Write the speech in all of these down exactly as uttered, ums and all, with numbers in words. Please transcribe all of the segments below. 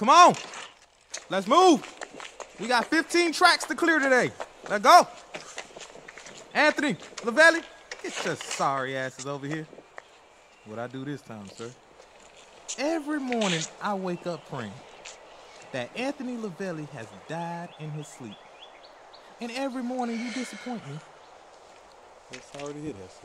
Come on. Let's move. We got fifteen tracks to clear today. Let's go. Anthony, Lavelli, get your sorry asses over here. What I do this time, sir? Every morning I wake up praying that Anthony Lavelli has died in his sleep. And every morning you disappoint me. That's already hit us.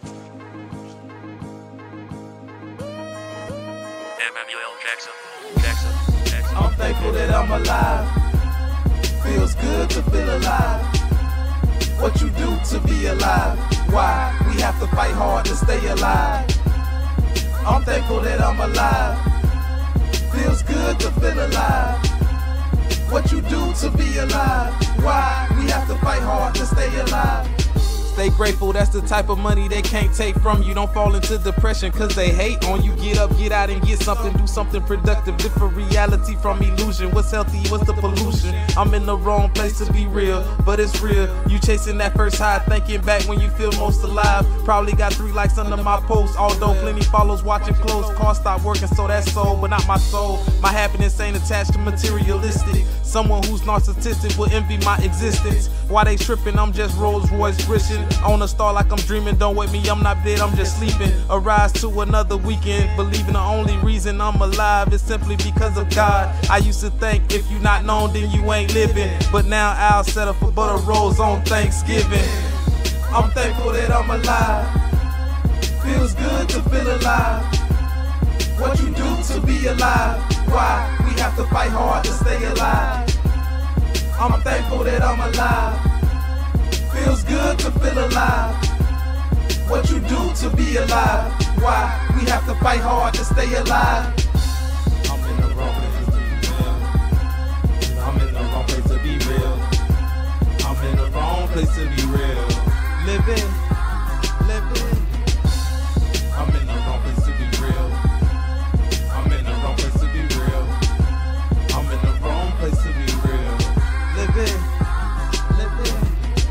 Emmanuel Jackson. Jackson. Jackson. I'm thankful that I'm alive. Feels good to feel alive. What you do to be alive? Why? We have to fight hard to stay alive. I'm thankful that I'm alive. Feels good to feel alive. What you do to be alive? Why? We have to fight hard to stay alive. Stay grateful, that's the type of money they can't take from you. Don't fall into depression cause they hate on you. Get up, get out and get something, do something productive. Different reality from illusion. What's healthy, what's the pollution? I'm in the wrong place to be real, but it's real. You chasing that first high, thinking back when you feel most alive. Probably got three likes under my post, although plenty follows watching close. Car stop working, so that's soul, but not my soul. My happiness ain't attached to materialistic. Someone who's narcissistic will envy my existence. Why they tripping? I'm just Rolls Royce Christian. On a star like I'm dreaming, don't wake me, I'm not dead, I'm just sleeping. Arise to another weekend, believing the only reason I'm alive is simply because of God. I used to think if you not known, then you ain't living. But now I'll settle for butter rolls on Thanksgiving. I'm thankful that I'm alive. Feels good to feel alive. What you do to be alive? Why? We have to fight hard to stay alive. I'm thankful that I'm alive. Feels good to feel alive. What you do to be alive? Why? We have to fight hard to stay alive. I'm in the wrong place to be real. I'm in the wrong place to be real. I'm in the wrong place to be real. Living, living. I'm in the wrong place to be real. I'm in the wrong place to be real. I'm in the wrong place to be real. Living, living.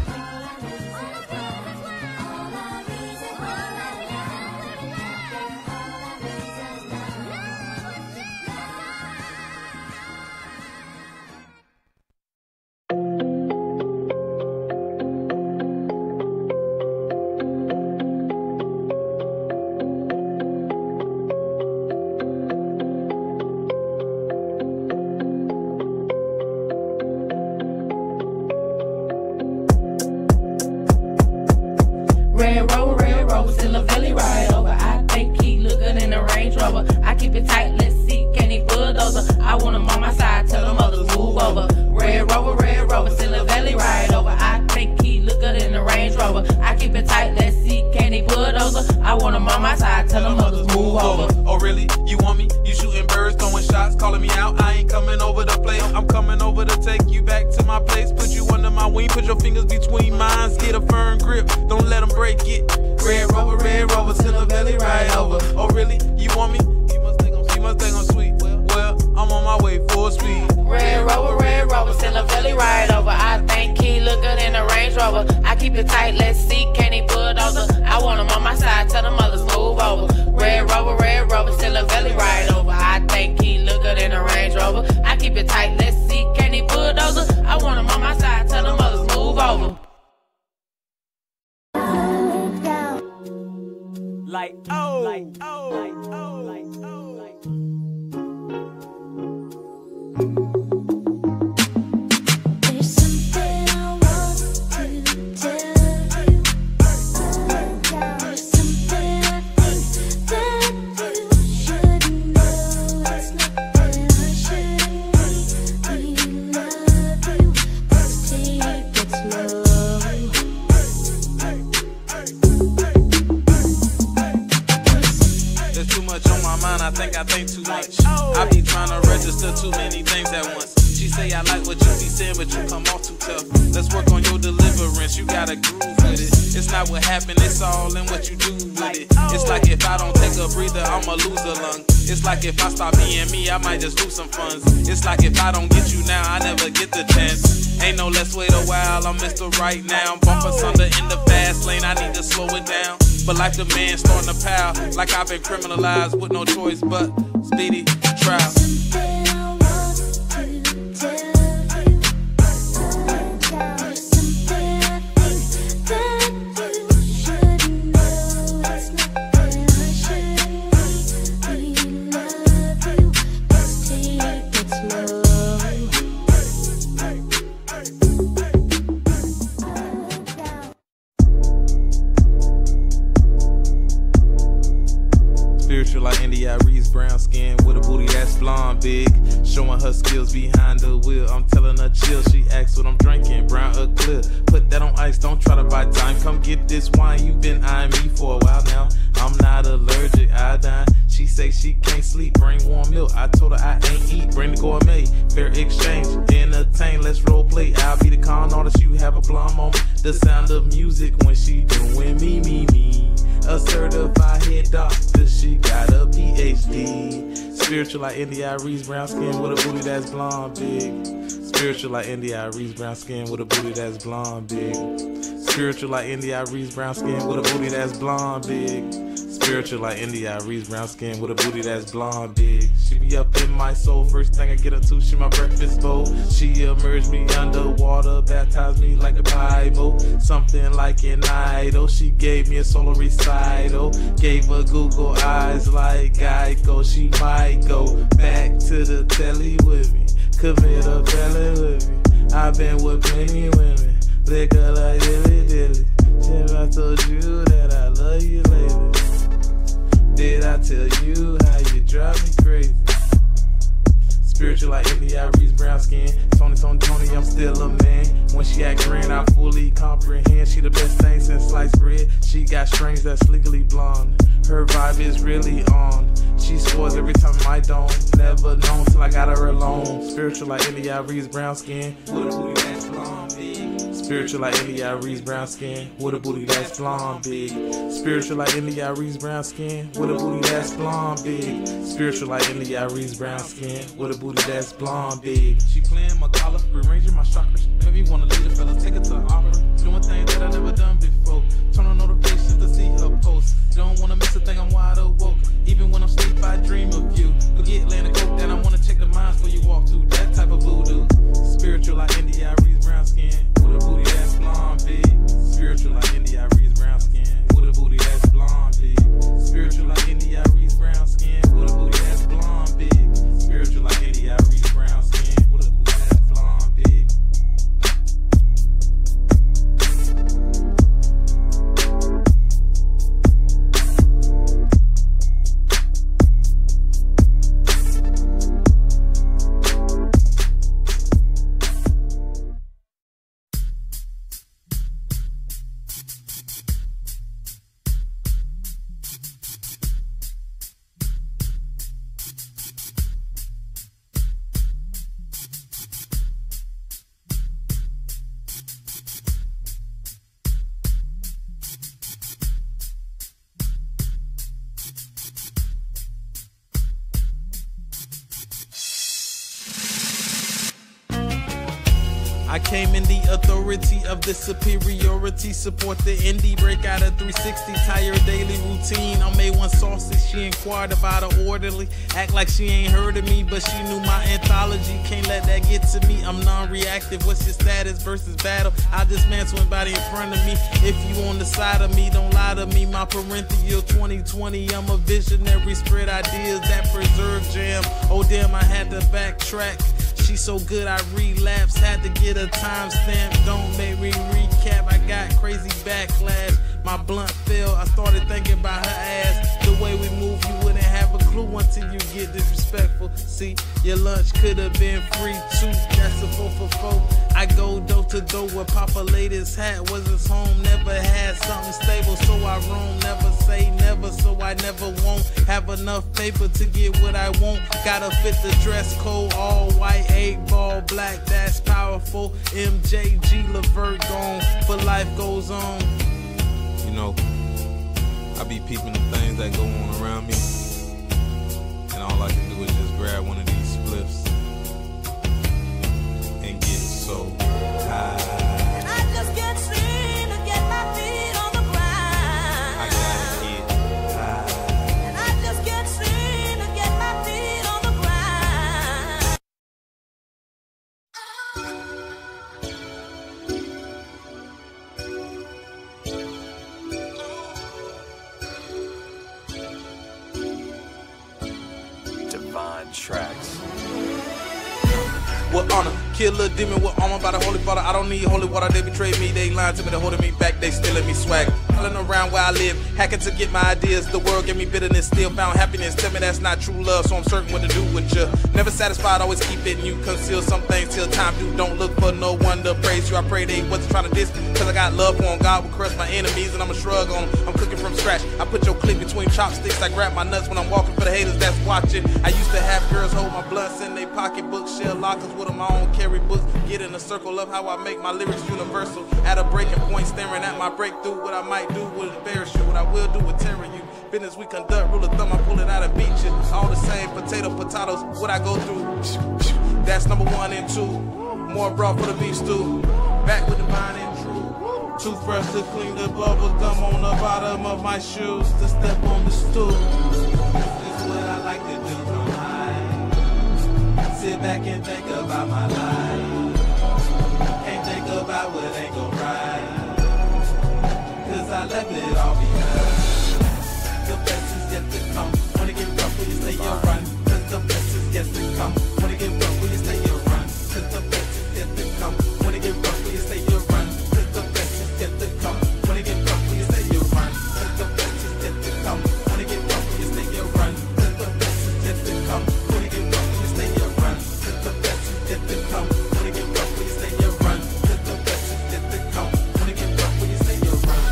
Red Rover, Red Rover, still a Philly ride over. I think he look good in a Range Rover. I keep it tight, let's see, can he bulldozer? I want him on my side, tell them others move over. Red Rover, Red Rover, still a Philly ride over. I think he look good in a Range Rover. I keep it tight, let's see, can he bulldozer? I want him on my side, tell them others move over. Oh really? You want me? You shooting birds, throwing shots, calling me out. I ain't coming over to play. I'm coming over to take you back to my place. Put you under my wing, put your fingers between mine. Get a firm grip, don't let them break it. Red Rover, Red Rover, till the belly right over. Oh really? You want me? You must think I'm, you must think I'm sweet. Well, well, I'm on my way full speed. Red Rover, Red Rover, still a Philly ride over. I think he look good in a Range Rover. I keep it tight, let's see, can he bulldozer? I want him on my side, tell them others move over. Red Rover, Red Rover, still a Philly ride over. I think he look good in a Range Rover. I keep it tight, let's see, can he bulldozer? I want him on my side, tell them others move over. Like oh, like oh, like oh, like oh, like. There's something I want to tell you. There's something I think that you should know. It's not that I shouldn't really love you. Let's take it slow. There's too much on my mind, I think I think too much. I be trying to register too many things at once. She say I like what you be saying, but you come off too tough. Let's work on your deliverance, you gotta groove with it. It's not what happened, it's all in what you do with it. It's like if I don't take a breather, I'ma lose a lung. It's like if I stop being me, I might just lose some funds. It's like if I don't get you now, I never get the chance. Ain't no let's wait a while, I'm Mister Right Now. Bump us under in the fast lane, I need to slow it down. But like the man starting to pile, like I've been criminalized with no choice but speedy trial. Something I want down big. Showing her skills behind the wheel. I'm telling her chill. She asks what I'm drinking, brown or clear. Put that on ice, don't try to buy time. Come get this wine, you've been eyeing me for a while now. I'm not allergic, iodine. She say she can't sleep, bring warm milk. I told her I ain't eat, bring the gourmet. Fair exchange, entertain, let's role play. I'll be the con artist, you have a blonde moment. The sound of music when she doing me, me, me. A certified head doctor, she got a P H D. Spiritual like India Reese, brown skin with a booty that's blonde big. Spiritual like India Reese, brown skin with a booty that's blonde big. Spiritual like India Reese, brown skin with a booty that's blonde big. Spiritual like India Reese, brown skin with a booty that's blonde big. She be up in my soul, first thing I get her to, she my breakfast bowl. She immersed me underwater, baptized me like a Bible. Something like an idol, she gave me a solo recital. Gave her Google eyes like Geico, she might go back to the telly with me. Commit a felony with me. I've been with plenty women, liquor like dilly dilly. If I told you that I love you lately, did I tell you how you drive me crazy? Spiritual like India Reese, brown skin. Tony, Tony, Tony, I'm still a man. When she act grand, I fully comprehend. She the best thing since sliced bread. She got strings that's legally blonde. Her vibe is really on. She scores every time I don't. Never known till I got her alone. Spiritual like India Reese, brown skin with a booty that's blonde big. Spiritual like India Reese, brown skin with a booty that's blonde big. Spiritual like India Reese, brown skin with a booty that's blonde big. Spiritual like India Reese, brown skin with a booty that's blonde big. She playing my collar, rearranging my chakras. Made me wanna lead a fella, take her to the opera. Doing things that I never done before. Turn on notifications to see her post. Don't wanna miss a thing, I'm wide awoke. Even when I'm asleep, I dream of you. Forget laying a coke, then I wanna check the minds before you walk through that type of voodoo. Spiritual like India Reese, brown skin with a booty that's blonde big. Spiritual like India Reese, brown skin with a booty that's blonde big. Spiritual like India Reese, brown skin with a booty that's blonde big. Spiritual like India Reese, brown skin with a booty that's blonde big. I came in the authority of the superiority. Support the indie, break out of three sixty. Tired daily routine. I made one saucy. She inquired about her orderly. Act like she ain't heard of me, but she knew my anthology. Can't let that get to me. I'm non-reactive. What's your status versus battle? I dismantle anybody in front of me. If you on the side of me, don't lie to me. My parentheal twenty twenty. I'm a visionary. Spread ideas that preserve jam. Oh damn, I had to backtrack. She's so good I relapse, had to get a timestamp. Don't make me recap, I got crazy backlash. My blunt fell, I started thinking about her ass. The way we move, you wouldn't have a clue until you get disrespectful. See, your lunch could have been free too, that's a four for four. I go door to door with Papa laid his hat, was his home, never had something stable. So I roam, never say never, so I never won't have enough paper to get what I want. Gotta fit the dress code, all white, eight ball, black, that's powerful. M J G Levert gone, but life goes on. You know, I be peeping the things that go on around me, and all I can do is just grab one of these spliffs and get so high. I just can't seem to get my feet on the ground. I gotta get high. And I just can't seem to get my feet on the ground. Divine Tracks. With honor, kill a demon with armor by the holy father. I don't need holy water, they betrayed me, they lied to me, they holding me back, they stealing me swag. Prowling around where I live, hacking to get my ideas. The world gave me bitterness, still found happiness. Tell me that's not true love, so I'm certain what to do with you. Never satisfied, always keep it in you. Conceal some things till time do. Don't look for no one to praise you. I pray they wasn't trying to diss me, cause I got love for them. God will crush my enemies and I'ma shrug on them. I'm cooking from scratch. I put your clip between chopsticks. I grab my nuts when I'm walking for the haters that's watching. I used to have girls hold my blunts in their pocketbooks, share lockers with them. I don't carry books. Get in a circle of how I make my lyrics universal. At a breaking point, staring at my breakthrough. What I might do will embarrass you. What I will do with tearing you. Business we conduct, rule of thumb, I pull it out and beat you. All the same, potato, potatoes, what I go through. That's number one and two. More broth for the beef stew. Back with the vine and true. Toothbrush to clean the bubble gum on the bottom of my shoes. To step on the stool. This is what I like to do tonight. Sit back and think about my life. Can't think about what ain't gon' right. Cause I left it all behind. The best is yet to come. Wanna get rough, will you stay your run? Cause the best is yet to come. Wanna get rough, will you stay your run? Cause the best is yet to come. Wanna get rough, will you stay your run? Cause the best is yet to come. Wanna get rough, will you stay your run? Cause the best is yet to come. Wanna get rough, will you stay your run? Cause the best is yet to come. Wanna get rough, will you stay your run? Cause the best is yet to come. Wanna get rough, will you stay your run? Cause the best is yet to come. Wanna get rough, will you stay your run?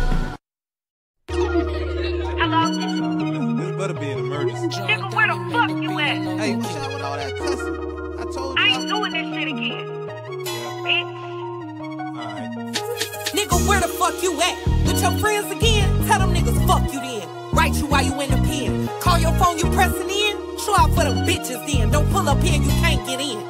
This better be an emergency. Nigga, where the fuck you at? Hey, what's up with all that cussing? I told you. I ain't doing this shit again. Bitch. Alright. Nigga, where the fuck you at? With your friends again? Tell them niggas fuck you then. Write you while you in the pen. Call your phone, you pressing in? Show out for them bitches then. Don't pull up here, you can't get in.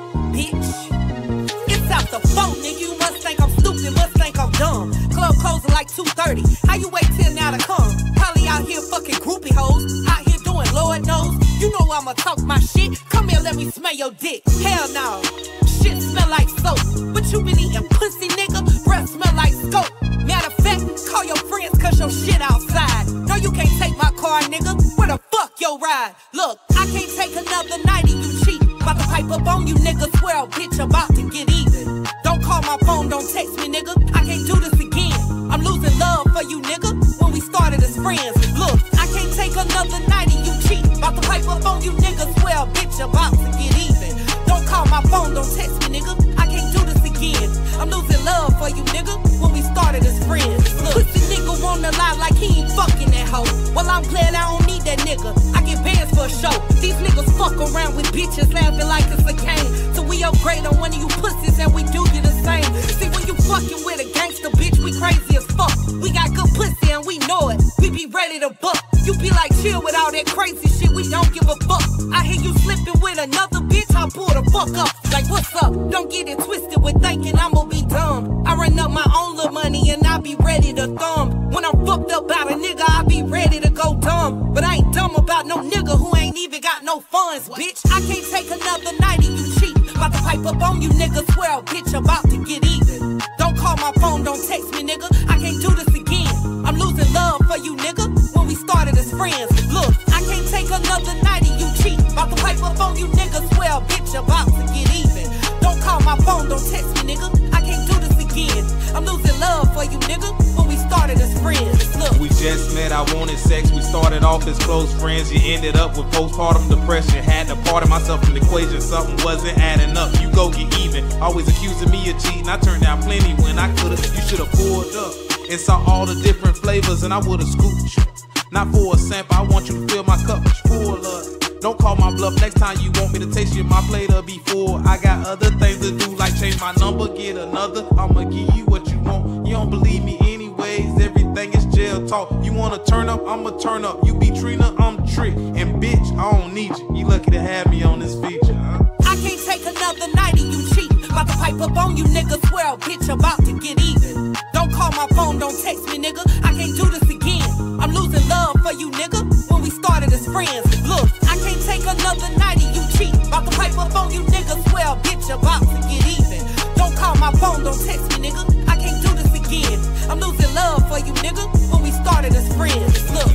Bitch. It's out the phone, nigga. You must think I'm stupid, must think I'm dumb. Club closing like two thirty. How you wait till now to come? Probably out here fucking groupie hoes. Out here doing Lord knows. You know I'ma talk my shit. Come here, let me smell your dick. Hell no. Shit smell like soap. But you been eating pussy, nigga. Breath smell like scope. Matter of fact, call your friends cause your shit outside. No, you can't take my car, nigga. Where the fuck your ride? Look, I can't take another night and you cheat. About to pipe up on you, nigga. Swear, bitch, about to get even. Don't call my phone, don't text me, nigga. I can't do this again. I'm losing love for you, nigga. When we started as friends. Look, I can't take another night and you cheat. About to pipe up on you, nigga. Swear, bitch, about to get even. Don't call my phone, don't text me, nigga. I can't do this again. I'm losing love for you, nigga. When we started as friends. Look, pussy nigga wanna lie like he ain't fucking that hoe. Well, I'm glad I don't need that nigga. I get bands for a show. These niggas fuck around with bitches laughing like it's a game. So we upgrade on one of you pussies and we do you the same. See, when you fucking with a gangster bitch, we crazy as fuck. We got good pussy and we know it. We be ready to buck. You be like chill with all that crazy shit, we don't give a fuck. I hear you slipping with another bitch, I'll pull the fuck up. Like what's up? Don't get it twisted with thinking I'ma be dumb. I run up my own little money and I be ready to thumb. When I'm fucked up about a nigga, I be ready to go dumb. But I ain't dumb about no nigga who ain't even got no funds, bitch. I can't take another night and you cheat. About to pipe up on you, nigga. Swear, bitch, about to get even. Don't call my phone, don't text me, nigga. I can't do this again. I'm losing love for you, nigga. When we started as friends. Look, I can't take another night and you cheat. About to pipe up on you, nigga. Swear, bitch, about to get even. Don't call my phone, don't text me, nigga. I can't do this again. I'm losing love for you, nigga. When we started as friends. Look, We just met, I wanted sex. We started off as close friends. You ended up with postpartum depression. Had to part of myself from the equation. Something wasn't adding up. You go get even. Always accusing me of cheating. I turned down plenty when I could've. You should've pulled up and saw all the different flavors, and I would've scooped you. Not for a sample, I want you to fill my cup full of. Don't call my bluff. Next time you want me to taste you, my plate'll be full. I got other things to do, like change my number, get another. I'ma give you what you want. You don't believe me anyways. Everything is jail talk. You wanna turn up, I'ma turn up. You be Trina, I'm Trick. And bitch, I don't need you. You lucky to have me on this feature, huh? I can't take another night and you cheat. About to pipe up on you, nigga. Swear, bitch, about to get even. Don't call my phone, don't text me, nigga. I can't do this again. I'm losing love for you, nigga. When we started as friends. Look, I can't take another night and you cheat. About to pipe up on you, nigga. Swear, bitch, about to get even. Don't call my phone, don't text me, nigga. I can't do this again. I'm losing love for you, nigga. When we started as friends. Look.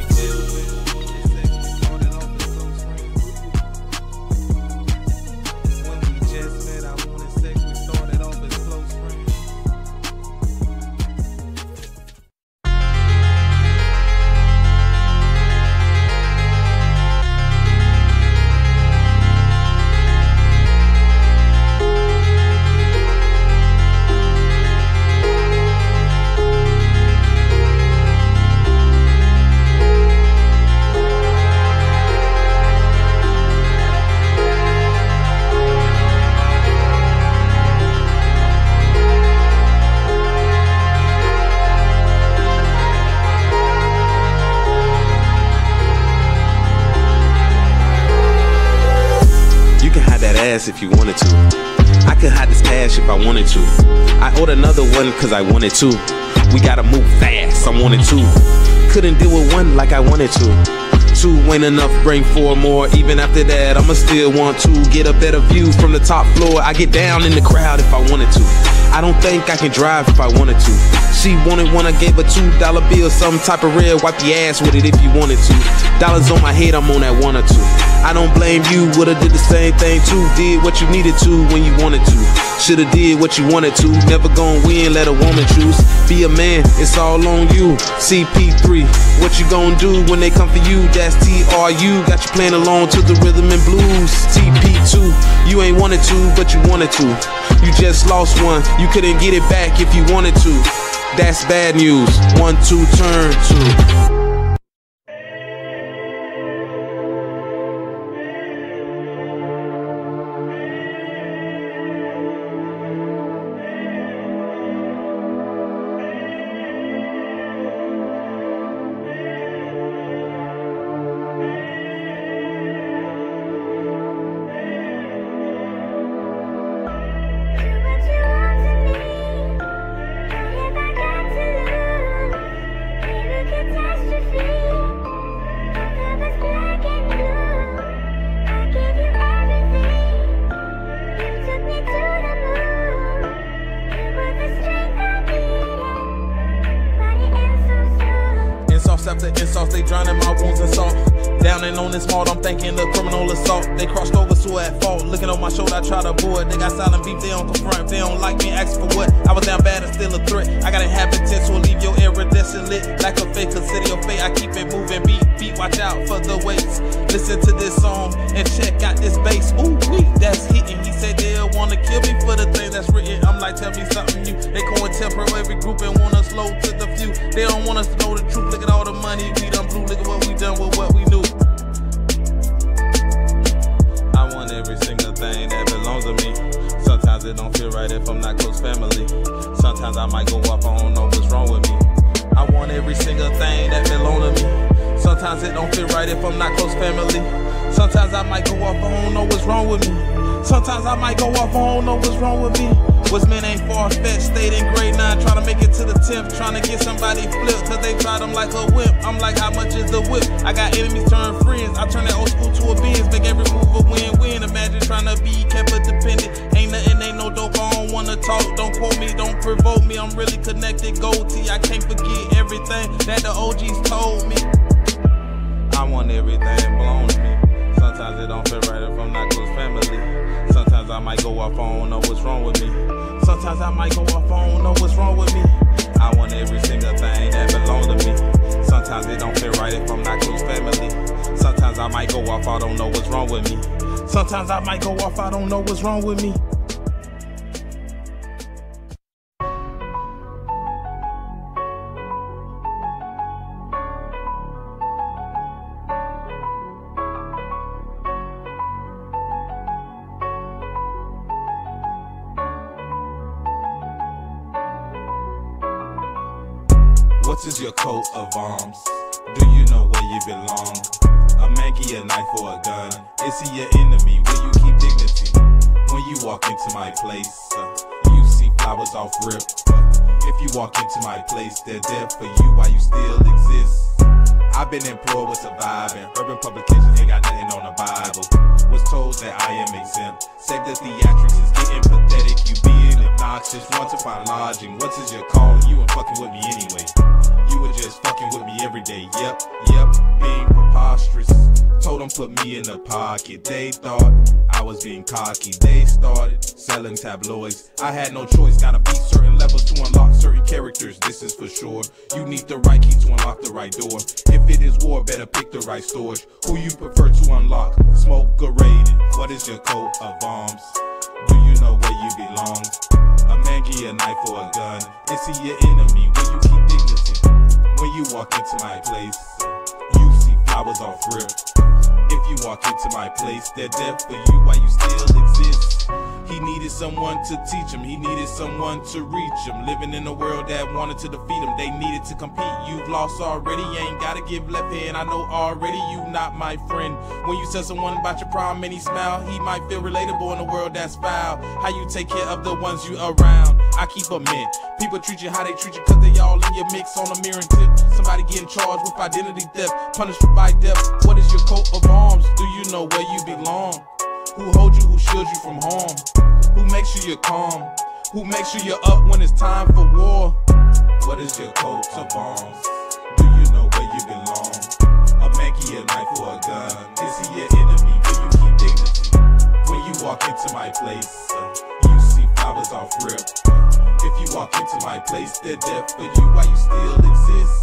gas if you wanted to. I could hide this cash if I wanted to. I owed another one cause I wanted to. We gotta move fast, I wanted to. Couldn't deal with one like I wanted to. Two ain't enough, bring four more. Even after that, I'ma still want to get a better view from the top floor. I get down in the crowd if I wanted to. I don't think I can drive if I wanted to. She wanted one, I gave her two dollar bill, some type of red, wipe your ass with it if you wanted to. Dollars on my head, I'm on that one or two. I don't blame you, would've did the same thing too. Did what you needed to when you wanted to. Should've did what you wanted to. Never gon' win, let a woman choose. Be a man, it's all on you. C P three, what you gon' do when they come for you? That's T R U, got you playing along to the rhythm and blues. T P two, you ain't wanted to, but you wanted to. You just lost one, you couldn't get it back if you wanted to. That's bad news, one, two, turn two. After insults, they drowning my wounds in salt. Down and on this mall, I'm thinking of criminal assault. They crossed over, so at fault. Looking on my shoulder, I try to avoid. They got silent beef, they don't confront. If they don't like me, ask for what? I was down bad and still a threat. I got inhabitants who'll leave your iridescent lit. Like a fake, consider your fate. I keep it moving, beat, beat, watch out for the weights. Listen to this song and check out this bass. Ooh, wee, that's hitting. He said they'll wanna kill me for the thing that's written. I'm like, tell me something new. They co-interpret every group and want us slow to the few. They don't want us to know the truth. Look at all the money we done blew. Look at what we done with what we knew. I want every single thing that belongs to me. Sometimes it don't feel right if I'm not close family. Sometimes I might go off, I don't know what's wrong with me. I want every single thing that belongs to me. Sometimes it don't feel right if I'm not close family. Sometimes I might go off, I don't know what's wrong with me. Sometimes I might go off, I don't know what's wrong with me. What's men ain't far-fetched, stayed in grade nine, trying to make it to the tenth, trying to get somebody flipped, cause they tried them like a whip. I'm like, how much is the whip? I got enemies turn friends, I turn that old school to a Benz, make every move a win-win. Imagine trying to be kept a dependent, ain't nothing, ain't no dope, I don't wanna talk, don't quote me, don't provoke me, I'm really connected, gold tee, I can't forget everything that the O Gs told me. I want everything blown to me. Sometimes it don't feel right if I'm not close family. Sometimes I might go off, I don't know what's wrong with me. Sometimes I might go off, I don't know what's wrong with me. I want every single thing that belongs to me. Sometimes it don't feel right if I'm not close family. Sometimes I might go off, I don't know what's wrong with me. Sometimes I might go off, I don't know what's wrong with me. What is your coat of arms? Do you know where you belong? A Maggie, a knife, or a gun? Is he your enemy? Will you keep dignity? When you walk into my place, uh, you see flowers off rip. Uh, if you walk into my place, they're dead for you while you still exist. I've been employed with surviving. Urban publications ain't got nothing on the Bible. Was told that I am exempt. Save the theatrics is getting pathetic. You being obnoxious, want to find lodging. What is your calling? You ain't fucking with me anyway. You were just fucking with me every day. Yep, yep, being preposterous. Told them put me in the pocket. They thought I was being cocky. They started selling tabloids. I had no choice. Gotta beat certain levels to unlock certain characters. This is for sure. You need the right key to unlock the right door. If it is war, better pick the right storage. Who you prefer to unlock? Smoke or raiding? What is your coat of arms? Do you know where you belong? A Maggie, a knife, or a gun? Is he your enemy? Will you keep dignity? When you walk into my place, you see flowers off rip. If you walk into my place, they're dead for you while you still exist. He needed someone to teach him, he needed someone to reach him. Living in a world that wanted to defeat him, they needed to compete. You've lost already, you ain't gotta give left hand. I know already you not my friend. When you tell someone about your problem and he smile, he might feel relatable in a world that's foul. How you take care of the ones you around, I keep a mint. People treat you how they treat you cause they all in your mix on a mirroring tip. Somebody getting charged with identity theft, punished by death. What is your coat of arms? Do you know where you belong? Who holds you, who shields you from harm? Who makes sure you're calm? Who makes sure you're up when it's time for war? What is your coat of arms? Do you know where you belong? A Mankey, a knife, or a gun? Is he your enemy? Will you keep dignity? When you walk into my place, uh, you see flowers off rip. If you walk into my place, they're dead for you. Why you still exist?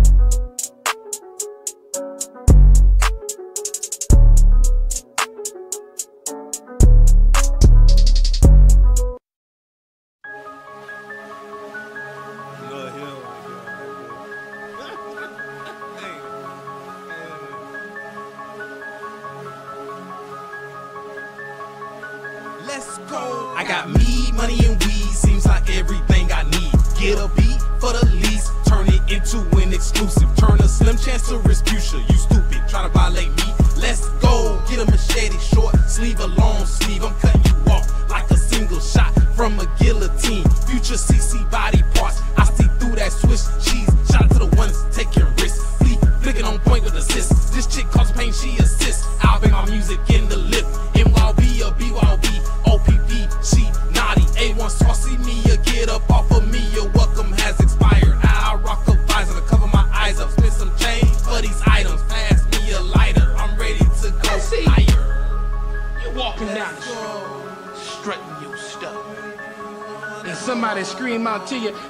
Let's go. I got me, money, and weed. Seems like everything I need. Get a beat for the lease. Turn it into an exclusive. Turn a slim chance to Respucia. You stupid, try to violate me. Let's go. Get a machete, short sleeve, a long sleeve. I'm cutting you off like a single shot from a guillotine. Future C C body parts. I see through that Swiss cheese. Shout out to the ones taking risks. Fleet, flicking on point with assists. This chick causes pain, she assists. I'll bring my music in the lift. N Y B or B Y O B. O P P, she naughty. A one saucy me, you get up off of me. Your welcome has expired. I rock a visor to cover my eyes up. Spend some change for these items. Pass me a lighter. I'm ready to go higher. You walking down the street, strutting your stuff, and somebody scream out to you,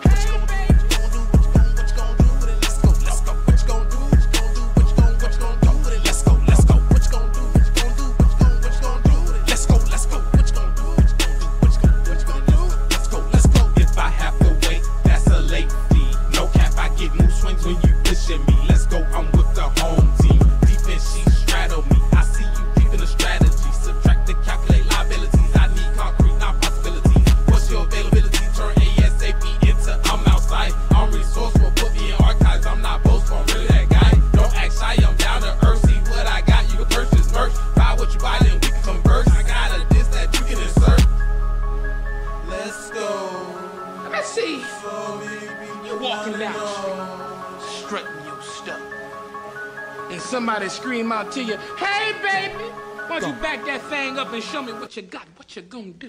somebody scream out to you, hey baby, why don't you back that thing up and show me what you got, what you gonna do?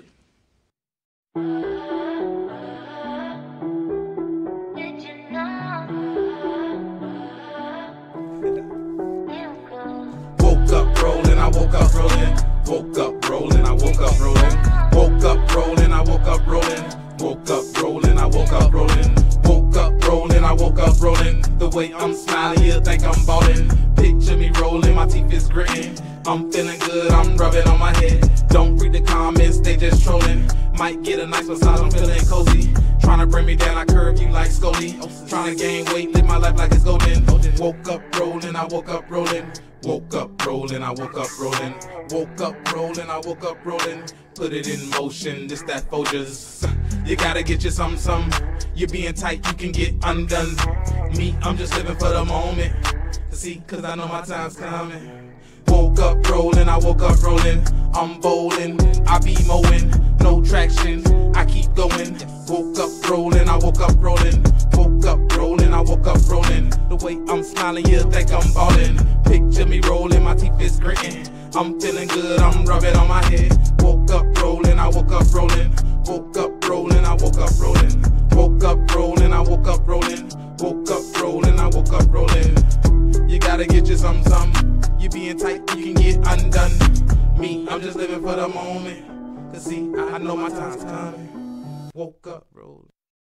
Woke up rolling, I woke up rolling. Woke up rolling, I woke up rolling. Woke up rolling, I woke up rolling. Woke up rolling, I woke up rolling. Woke up rolling, I woke up rolling. The way I'm smiling, you think I'm ballin'. Picture me rolling, my teeth is gritting. I'm feeling good, I'm rubbing on my head. Don't read the comments, they just trolling. Might get a nice massage, I'm feeling cozy. Tryna bring me down, I curve you like Scully. Tryna gain weight, live my life like it's golden. Woke up rolling, I woke up rolling. Woke up rolling, I woke up rolling. Woke up rolling, I woke up rolling. Put it in motion, this that Folgers. You gotta get you some, some. You're being tight, you can get undone. Me, I'm just living for the moment. See, cause I know my time's coming. Woke up rolling, I woke up rolling. I'm bowling, I be mowing. No traction, I keep going. Woke up rolling, I woke up rolling. Woke up rolling, I woke up rolling. The way I'm smiling, you think I'm ballin'. Picture me rolling, my teeth is gritting. I'm feeling good, I'm rubbing on my head. Woke up rolling, I woke up rolling. Woke up rolling, I woke up rolling. Woke up rolling, I woke up rolling. Woke up rolling, I woke up rolling. You gotta get you some, some. You being tight, you can get undone. Me, I'm just living for the moment. Cause see, I know my time's coming. Woke up rolling.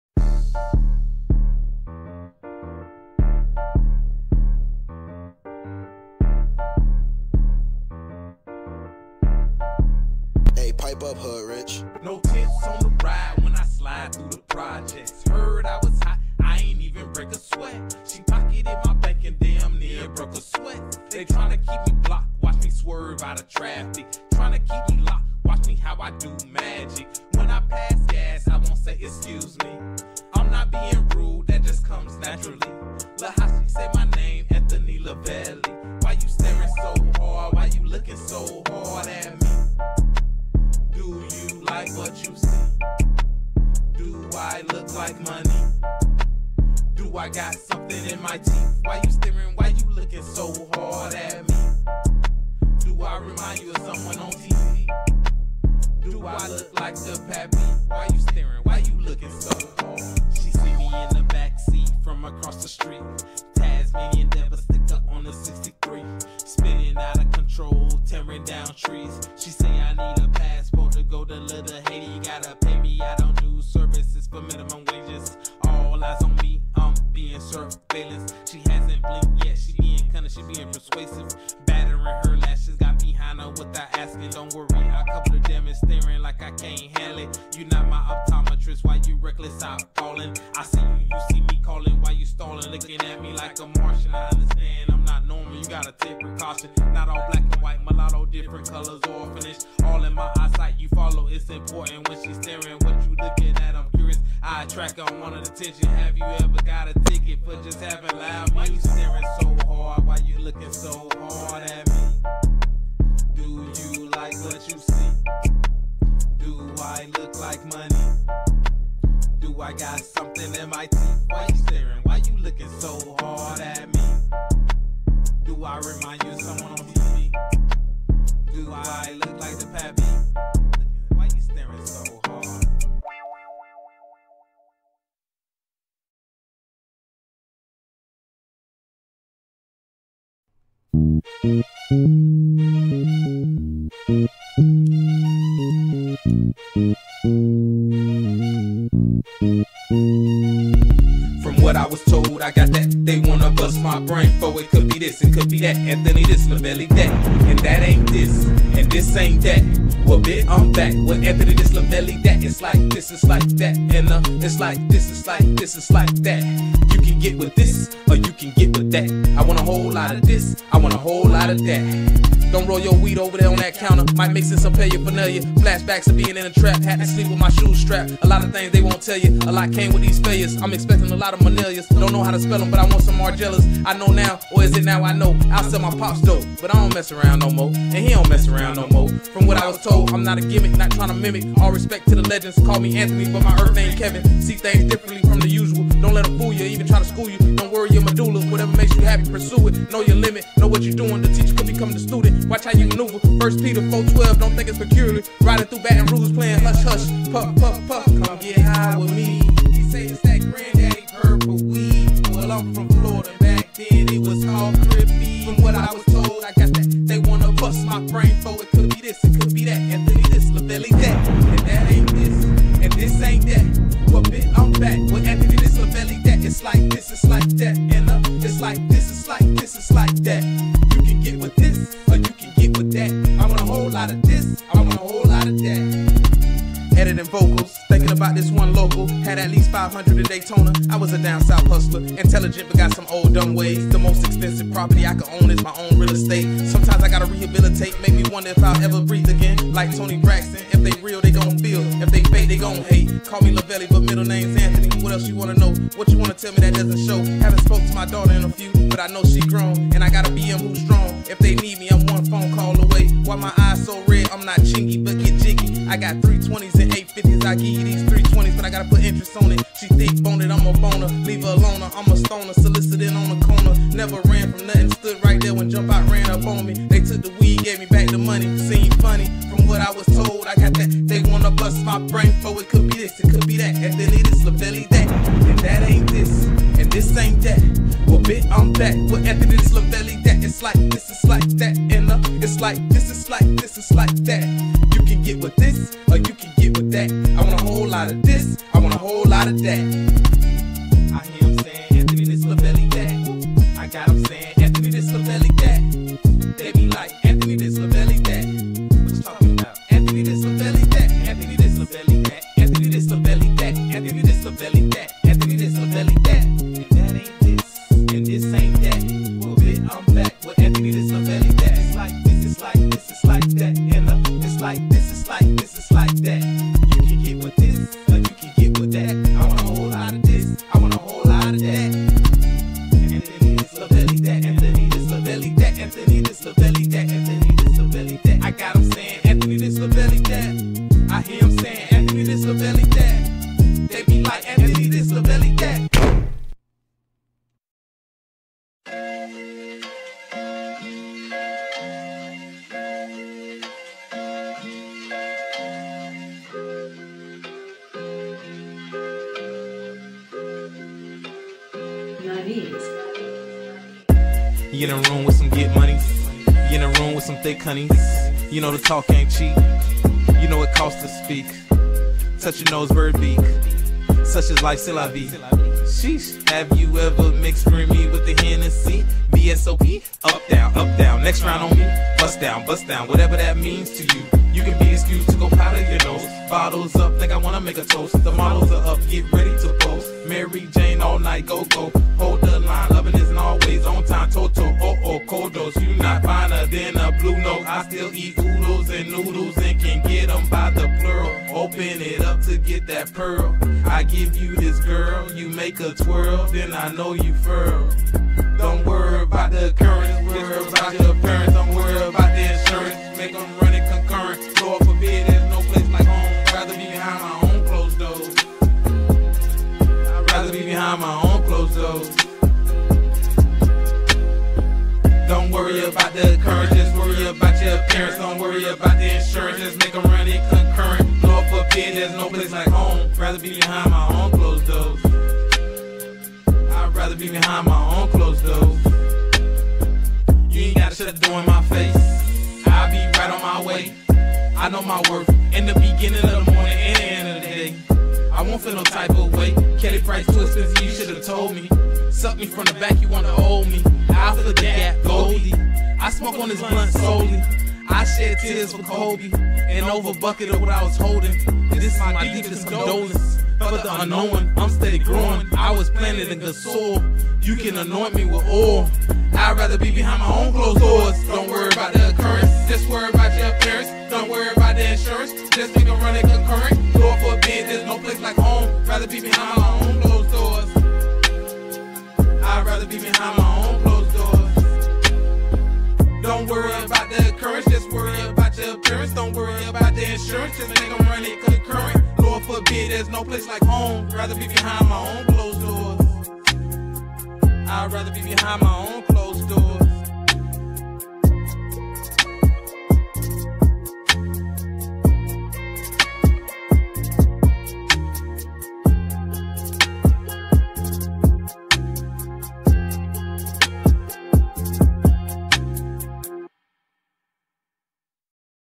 Hey, pipe up, Hood Rich. No tents on the ride when I slide through the projects. Heard I was hot, I ain't even break a sweat. She pocketed my bank and damn near broke a sweat. They tryna keep me blocked, watch me swerve out of traffic. Tryna keep me locked, watch me how I do magic. When I pass gas, I won't say excuse me. I'm not being rude, that just comes naturally. Look how she say my name, Anthony Lavelli. Why you staring so hard? Why you looking so hard at me? Do you like what you see? Do I look like money? Do I got something in my teeth? Why you staring? Why you looking so hard at me? Do I remind you of someone on T V? Do I look like the pappy? Why you staring? Why you looking so hard? She see me in the back seat from across the street. Tasmanian devil stick up on the sixty-three. Spinning out of control, tearing down trees. She say I need a passport to go to Little Haiti. You gotta pay me, I don't do services for minimum wages. All eyes on me, I'm being surveillance. She hasn't blinked yet, she being cunning, she being persuasive. Battering her lashes, got behind her without asking. Don't worry, I cover the damage, staring like I can't handle it. You not my optometrist, why you reckless out calling? I see you, you see me calling, why you stalling? Looking at me like a Martian, I understand I'm not normal, you gotta take precaution. Not all black and white, mulatto, different colors, all finished. All in my eyesight, you follow, it's important when she's staring. What you looking at, I'm curious. I attract on one of the attention. Have you ever got a ticket for just having loud music? You staring so hard, why you looking so hard at me? Do you like what you see? Do I look like money? Do I got something in my teeth? Why you staring? Why you looking so hard at me? Do I remind you of someone on T V? Do I look like the pappy? Why you staring so hard? From what I was told, I got that. They wanna bust my brain for it. Could be this, it could be that. Anthony this, Lavelli that. And that ain't this, and this ain't that. Well, bitch, I'm back with Anthony this, Lavelli that. It's like this, it's like that. And uh, it's like this, it's like this, it's like that. You can get with this, or you can get with that. I want a whole lot of this, I want a whole lot of that. Don't roll your weed over there on that counter. Might mix in some paraphernalia. Flashbacks of being in a trap. Had to sleep with my shoes strapped. A lot of things they won't tell you. A lot came with these failures. I'm expecting a lot of manilias. Don't know how to spell them, but I want some Margellas. I know now, or is it now I know? I'll sell my pops dope, but I don't mess around no more. And he don't mess around no more. From what I was told, I'm not a gimmick, not trying to mimic. All respect to the legends. Call me Anthony, but my earth name Kevin. See things differently from the usual. Don't let them fool you, even try to school you. Don't worry your medulla. Whatever makes you happy, pursue it. Know your limit, know what you're doing. The teacher could become the student. Watch how you maneuver. First Peter four twelve, don't think it's peculiar. Riding through Baton Rouge playing hush hush. Puff, puff, puff, come get high with me. He say it's that granddaddy purple weed. Well, I'm from Florida, back then it was all crippy. From what I was told, I got that. They wanna bust my brain for it. Could be this, it could be that. Anthony this, Lavelli that. And that ain't this, and this ain't that. Well, bitch, I'm back with Anthony this, Lavelli that. It's like this, it's like that. And uh, it's like this, it's like this, it's like that. You can get with this, or you can get with that. I want a whole lot of this, I want a whole lot of that. Editing vocals, thinking about this one local. Had at least five hundred in Daytona. I was a down south hustler, intelligent but got some old dumb ways. The most expensive property I could own is my own real estate. Sometimes I gotta rehabilitate, make me wonder if I'll ever breathe again. Like Tony Braxton, if they real they gon' feel, if they fake they gon' hate. Call me Lavelli but middle name's Anthony. What else you wanna know? What you wanna tell me that doesn't show? Haven't spoke to my daughter in a few, but I know she grown. And I got a B M who's strong. If they need me, I'm one phone call away. Why my eyes so red? I'm not chingy but get jiggy. I got three twenties and eight fifties. I give you these three twenties, but I gotta put interest on it. She thick boned it, I'm a boner. Leave her alone, I'm a stoner. Soliciting on the corner. Never ran from nothing. Stood right there when Jump Out ran up on me. They took the weed, gave me back the money. Seemed funny. From what I was told, I got that. They wanna bust my brain for it. Could be this, it could be that. And then it is Lavelli that. And that ain't this, and this ain't that. Well, bitch, I'm back with Anthony this, Lavelli that. It's like this, it's like that. And uh, it's like this, it's like this, it's like that. You can get with this, or you can get with that. I want a whole lot of this, I want a whole lot of that. I hear him saying Anthony this, Lavelli that. I got him saying Anthony this, Lavelli that. They be like Anthony this, Lavelli that. What you talking about? Anthony this, Lavelli that. Anthony this, Lavelli that. Anthony this, Lavelli that. Anthony this, Lavelli that. Anthony this, Lavelli that. And that ain't this, and this ain't that. Well, bitch, I'm back with Anthony this, Lavelli that. It's like this, it's like this, it's like that. And uh, it's like this, it's like this, it's like that. You can get with I'm saying, Anthony this, Lavelli that. They be like, Anthony this, Lavelli that. You in a room with some get money. You in a room with some thick honeys. You know the talk ain't cheap. You know it costs to speak. Touch your nose, bird beak. Such as life, c'est la vie. Sheesh. Have you ever mixed Remy with the Hennessy? B S O P? Up, down, up, down. Next round on me. Bust down, bust down. Whatever that means to you. You can be excused to go powder your nose. Bottles up, think I wanna make a toast. The models are up, get ready to post. Mary Jane all night, go, go. Hold the line, loving isn't always on time. Toto, oh, oh, cold dose. You not finer than a blue note. I still eat oodles and noodles and can get them by the plural. Open it up to get that pearl. I give you this girl, you make a twirl, then I know you furl. Don't worry about the occurrence, worry about your appearance. Don't worry about the insurance, make them run it concurrent. Lord forbid, there's no place like home. Rather be behind my own closed doors. I'd rather be behind my own closed doors. Don't worry about the occurrence, just worry about your appearance. Don't worry about the insurance, just make them run it concurrent. Lord forbid, there's no place like home. Rather be behind my own closed doors. I'd rather be behind my own closed doors. You ain't gotta shut the door in my face. I'll be right on my way. I know my worth in the beginning of the morning and the end of the day. I won't feel no type of way. Kelly Price twisted, you should've told me. Suck me from the back, you wanna hold me. Out for the gap, Goldie. I smoke on this blunt solely. I shed tears for Kobe and over bucket of what I was holding. This is my deepest condolence. For the unknown, I'm steady growing. I was planted in good soil. You can anoint me with oil. I'd rather be behind my own closed doors. Don't worry about the occurrence, just worry about your appearance. Don't worry about the insurance, just make them run it concurrent. Lord forbid, there's no place like home. Rather be behind my own closed doors. I'd rather be behind my own closed doors. Don't worry about the occurrence, just worry about your appearance. Don't worry about the insurance, just make them run it concurrent. Lord forbid, there's no place like home. Rather be behind my own closed doors. I'd rather be behind my own closed doors.